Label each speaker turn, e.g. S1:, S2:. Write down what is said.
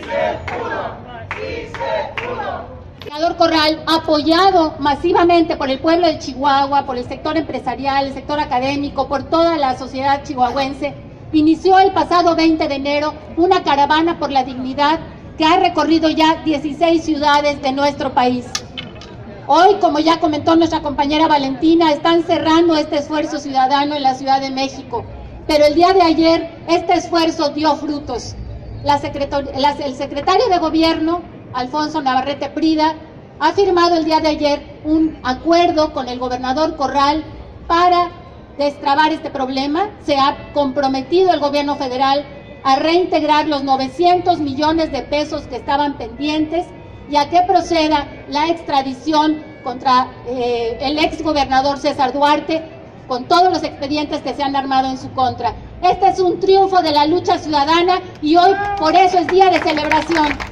S1: Senador Corral, apoyado masivamente por el pueblo de Chihuahua, por el sector empresarial, el sector académico, por toda la sociedad chihuahuense, inició el pasado 20 de enero una caravana por la dignidad que ha recorrido ya 16 ciudades de nuestro país. Hoy, como ya comentó nuestra compañera Valentina, están cerrando este esfuerzo ciudadano en la Ciudad de México, pero el día de ayer este esfuerzo dio frutos. El secretario de Gobierno, Alfonso Navarrete Prida, ha firmado el día de ayer un acuerdo con el gobernador Corral para destrabar este problema. Se ha comprometido el gobierno federal a reintegrar los 900 millones de pesos que estaban pendientes y a que proceda la extradición contra el ex gobernador César Duarte con todos los expedientes que se han armado en su contra. Este es un triunfo de la lucha ciudadana y hoy por eso es día de celebración.